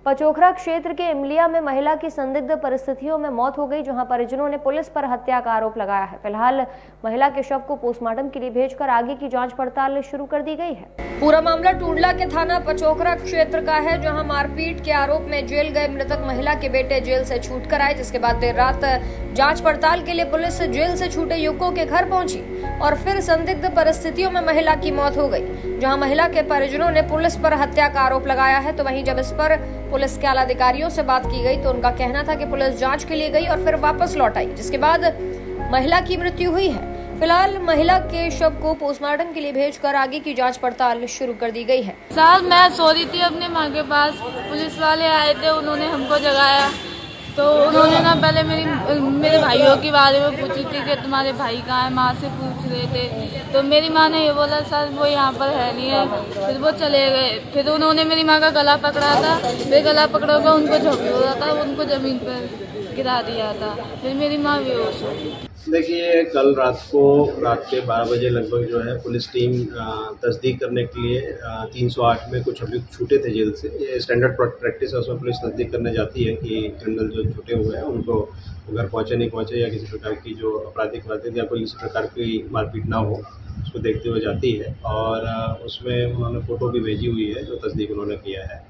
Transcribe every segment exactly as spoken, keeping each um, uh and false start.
पचोखरा क्षेत्र के इमलिया में महिला की संदिग्ध परिस्थितियों में मौत हो गई, जहां परिजनों ने पुलिस पर हत्या का आरोप लगाया है। फिलहाल महिला के शव को पोस्टमार्टम के लिए भेजकर आगे की जांच पड़ताल शुरू कर दी गई है। पूरा मामला टूंडला के थाना पचोखरा क्षेत्र का है, जहां मारपीट के आरोप में जेल गए मृतक महिला के बेटे जेल से छूट कर आए, जिसके बाद देर रात जांच पड़ताल के लिए पुलिस जेल से छूटे युवकों के घर पहुंची और फिर संदिग्ध परिस्थितियों में महिला की मौत हो गई, जहां महिला के परिजनों ने पुलिस पर हत्या का आरोप लगाया है। तो वहीं जब इस पर पुलिस के आला अधिकारियों से बात की गई तो उनका कहना था कि पुलिस जांच के लिए गई और फिर वापस लौट आई, जिसके बाद महिला की मृत्यु हुई है। फिलहाल महिला के शव को पोस्टमार्टम के लिए भेजकर आगे की जांच पड़ताल शुरू कर दी गई है। सर, मैं सो रही थी अपने माँ के पास, पुलिस वाले आए थे, उन्होंने हमको जगाया तो उन्होंने ना पहले मेरी मेरे भाइयों के बारे में पूछी थी कि तुम्हारे भाई कहाँ है, माँ से पूछ रहे थे। तो मेरी माँ ने ये बोला सर वो यहाँ पर है नहीं है। फिर वो चले गए। फिर उन्होंने मेरी माँ का गला पकड़ा था, फिर गला पकड़ा कर उनको झोंका था, उनको जमीन पर गिरा दिया था। फिर मेरी माँ बेहोश हो गई। देखिए, कल रात को रात के बारह बजे लगभग जो है पुलिस टीम तस्दीक करने के लिए तीन सौ आठ में कुछ अभियुक्त छूटे थे जेल से। ये स्टैंडर्ड प्रैक्टिस है, उसमें पुलिस तस्दीक करने जाती है कि क्रिमिनल जो छूटे हुए हैं उनको घर पहुंचे नहीं पहुंचे या किसी प्रकार की जो आपराधिक वारदात या कोई किसी प्रकार की मारपीट ना हो, उसको देखते हुए जाती है। और उसमें उन्होंने फ़ोटो भी भेजी हुई है जो तस्दीक उन्होंने किया है।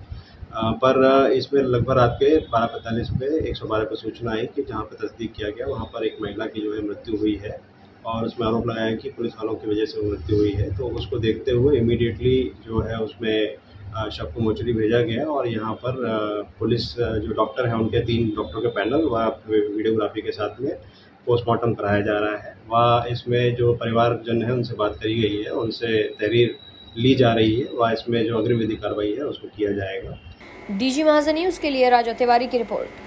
पर इसमें लगभग रात के बारह पैंतालीस पे एक सौ बारह पर सूचना आई कि जहाँ पर तस्दीक किया गया वहाँ पर एक महिला की जो है मृत्यु हुई है और उसमें आरोप लगाया कि पुलिस वालों की वजह से वो मृत्यु हुई है। तो उसको देखते हुए इमीडिएटली जो है उसमें शव को मोर्चरी भेजा गया और यहाँ पर पुलिस जो डॉक्टर हैं उनके तीन डॉक्टरों के पैनल व वीडियोग्राफी के साथ में पोस्टमार्टम कराया जा रहा है। वह इसमें जो परिवारजन है उनसे बात करी गई है, उनसे तहरीर ली जा रही है, वह इसमें जो अग्रिम विधि कार्रवाई है उसको किया जाएगा। डीजी महाजन न्यूज़ के लिए राजा तिवारी की रिपोर्ट।